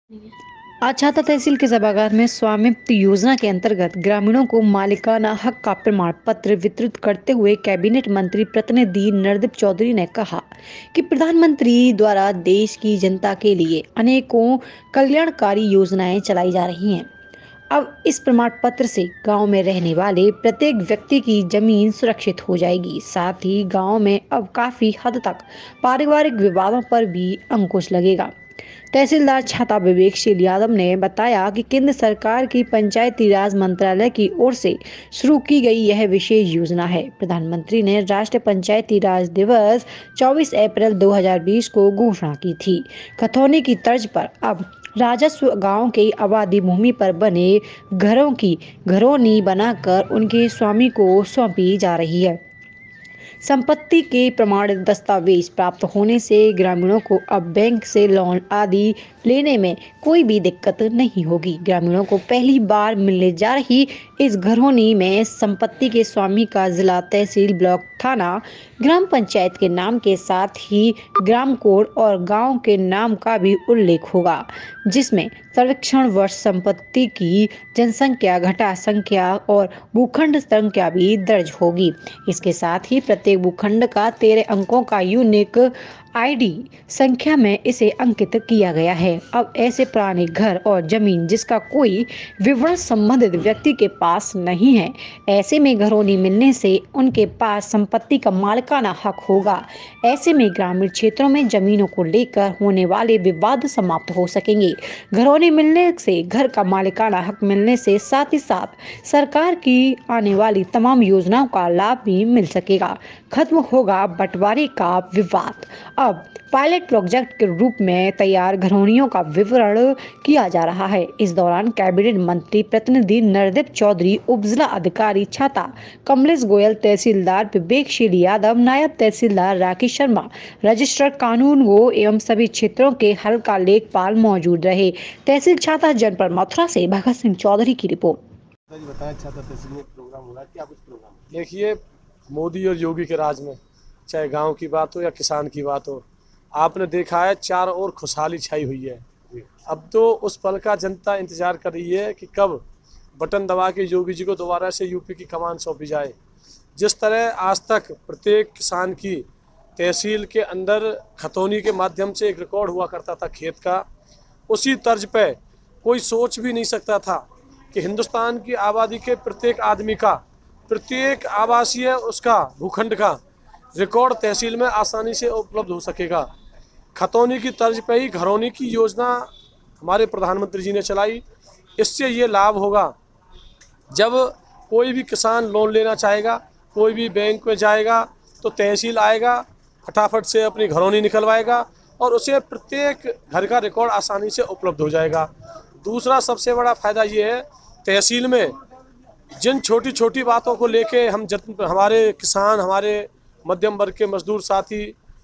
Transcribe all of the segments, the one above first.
आछाता तहसील के सभागार में स्वामित्व योजना के अंतर्गत ग्रामीणों को मालिकाना हक का प्रमाण पत्र वितरित करते हुए कैबिनेट मंत्री प्रतिनिधि नरदीप चौधरी ने कहा कि प्रधानमंत्री द्वारा देश की जनता के लिए अनेकों कल्याणकारी योजनाएं चलाई जा रही हैं। अब इस प्रमाण पत्र से गांव में रहने वाले प्रत्येक व्यक्ति की जमीन सुरक्षित हो जाएगी। साथ ही गांव में अब काफी हद तक पारिवारिक विवादों पर भी अंकुश लगेगा। तहसीलदार छाता विवेकशील यादव ने बताया कि केंद्र सरकार की पंचायती राज मंत्रालय की ओर से शुरू की गई यह विशेष योजना है। प्रधानमंत्री ने राष्ट्रीय पंचायती राज दिवस 24 अप्रैल 2020 को घोषणा की थी। खतौनी की तर्ज पर अब राजस्व गांव के आबादी भूमि पर बने घरों की घरौनी बनाकर उनके स्वामी को सौंपी जा रही है। संपत्ति के प्रमाण दस्तावेज प्राप्त होने से ग्रामीणों को अब बैंक से लोन आदि लेने में कोई भी दिक्कत नहीं होगी। ग्रामीणों को पहली बार मिलने जा रही इस घरौनी में संपत्ति के स्वामी का जिला, तहसील, ब्लॉक, थाना, ग्राम पंचायत के नाम के साथ ही ग्राम कोड और गांव के नाम का भी उल्लेख होगा, जिसमें सर्वेक्षण वर्ष, संपत्ति की जनसंख्या, घटा संख्या और भूखंड संख्या भी दर्ज होगी। इसके साथ ही प्रत्येक भूखंड का 13 अंकों का यूनिक आईडी संख्या में इसे अंकित किया गया है। अब ऐसे पुराने घर और जमीन जिसका कोई विवरण संबंधित व्यक्ति के पास नहीं है, ऐसे में घरौनी मिलने से उनके पास संपत्ति का मालिकाना हक होगा। ऐसे में ग्रामीण क्षेत्रों में जमीनों को लेकर होने वाले विवाद समाप्त हो सकेंगे। घरौनी मिलने से घर का मालिकाना हक मिलने से साथ ही साथ सरकार की आने वाली तमाम योजनाओं का लाभ भी मिल सकेगा। खत्म होगा बंटवारे का विवाद। अब पायलट प्रोजेक्ट के रूप में तैयार घरौनियों का विवरण किया जा रहा है। इस दौरान कैबिनेट मंत्री प्रतिनिधि नरदीप चौधरी, उप जिला अधिकारी छाता कमलेश गोयल, तहसीलदार विवेकशील यादव, नायब तहसीलदार राकेश शर्मा, रजिस्ट्रार कानून गो एवं सभी क्षेत्रों के हल्का लेखपाल मौजूद रहे। तहसील छाता जनपद मथुरा से भगत सिंह चौधरी की रिपोर्ट। बताएं, छाता तहसील में प्रोग्राम हो रहा है, क्या कुछ प्रोग्राम? देखिए, मोदी और योगी के राज में चाहे गांव की बात हो या किसान की बात हो, आपने देखा है चारों ओर खुशहाली छाई हुई है। अब तो उस पल का जनता इंतजार कर रही है कि कब बटन दबा के योगी जी को दोबारा से यूपी की कमान सौंपी जाए। जिस तरह आज तक प्रत्येक किसान की तहसील के अंदर खतौनी के माध्यम से एक रिकॉर्ड हुआ करता था खेत का, उसी तर्ज पे कोई सोच भी नहीं सकता था कि हिंदुस्तान की आबादी के प्रत्येक आदमी का, प्रत्येक आवासीय उसका भूखंड का रिकॉर्ड तहसील में आसानी से उपलब्ध हो सकेगा। खतौनी की तर्ज पे ही घरौनी की योजना हमारे प्रधानमंत्री जी ने चलाई। इससे ये लाभ होगा, जब कोई भी किसान लोन लेना चाहेगा, कोई भी बैंक में जाएगा तो तहसील आएगा, फटाफट से अपनी घरौनी निकलवाएगा और उसे प्रत्येक घर का रिकॉर्ड आसानी से उपलब्ध हो जाएगा। दूसरा सबसे बड़ा फायदा ये है, तहसील में जिन छोटी छोटी बातों को लेके हमारे किसान, हमारे मध्यम वर्ग के मजदूर साथी,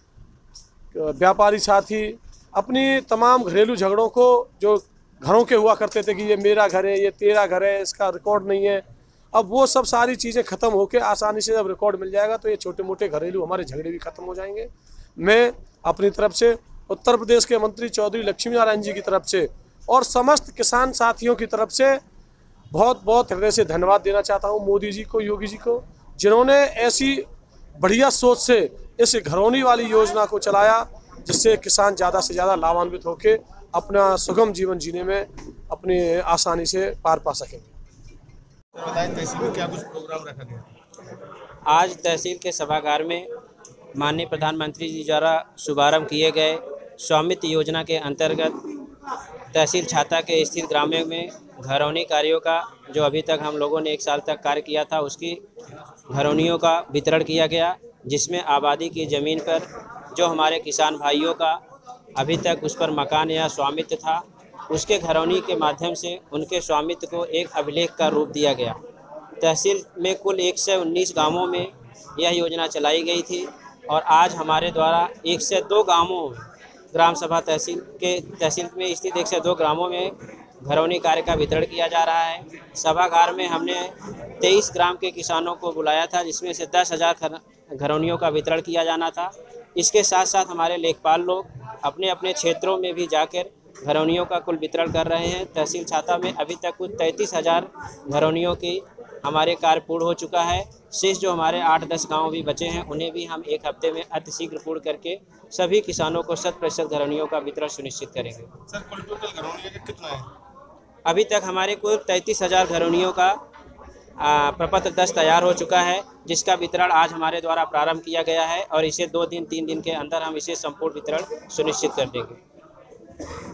व्यापारी साथी अपनी तमाम घरेलू झगड़ों को, जो घरों के हुआ करते थे कि ये मेरा घर है, ये तेरा घर है, इसका रिकॉर्ड नहीं है, अब वो सब सारी चीज़ें ख़त्म होकर आसानी से जब रिकॉर्ड मिल जाएगा तो ये छोटे मोटे घरेलू हमारे झगड़े भी खत्म हो जाएंगे। मैं अपनी तरफ से उत्तर प्रदेश के मंत्री चौधरी लक्ष्मी नारायण जी की तरफ से और समस्त किसान साथियों की तरफ से बहुत बहुत हृदय से धन्यवाद देना चाहता हूँ मोदी जी को, योगी जी को, जिन्होंने ऐसी बढ़िया सोच से इस घरौनी वाली योजना को चलाया, जिससे किसान ज़्यादा से ज़्यादा लाभान्वित होकर अपना सुगम जीवन जीने में अपनी आसानी से पार पा सकेंगे। बताएं, तहसील में क्या कुछ प्रोग्राम रखा गया? आज तहसील के सभागार में माननीय प्रधानमंत्री जी द्वारा शुभारंभ किए गए स्वामित्व योजना के अंतर्गत तहसील छाता के स्थित ग्रामों में घरौनी कार्यों का, जो अभी तक हम लोगों ने 1 साल तक कार्य किया था, उसकी घरौनियों का वितरण किया गया, जिसमें आबादी की ज़मीन पर जो हमारे किसान भाइयों का अभी तक उस पर मकान या स्वामित्व था, उसके घरौनी के माध्यम से उनके स्वामित्व को एक अभिलेख का रूप दिया गया। तहसील में कुल 119 गांवों में यह योजना चलाई गई थी और आज हमारे द्वारा 102 गांवों, ग्राम सभा तहसील में स्थित 102 ग्रामों में घरौनी कार्य का वितरण किया जा रहा है। सभागार में हमने 23 ग्राम के किसानों को बुलाया था, जिसमें से 10,000 घरौनियों का वितरण किया जाना था। इसके साथ साथ हमारे लेखपाल लोग अपने अपने क्षेत्रों में भी जाकर घरौनियों का कुल वितरण कर रहे हैं। तहसील छाता में अभी तक कुल 33,000 घरौनियों की हमारे कार्य पूर्ण हो चुका है। शेष जो हमारे 8-10 गांव भी बचे हैं उन्हें भी हम एक हफ्ते में अतिशीघ्र पूर्ण करके सभी किसानों को 100% घरौनियों का वितरण सुनिश्चित करेंगे। सर कुल टोटल घरौनियों का कितना है? अभी तक हमारे कुल 33,000 घरौनियों का प्रपत्र 10 तैयार हो चुका है, जिसका वितरण आज हमारे द्वारा प्रारंभ किया गया है और इसे 2 दिन 3 दिन के अंदर हम इसे संपूर्ण वितरण सुनिश्चित कर देंगे।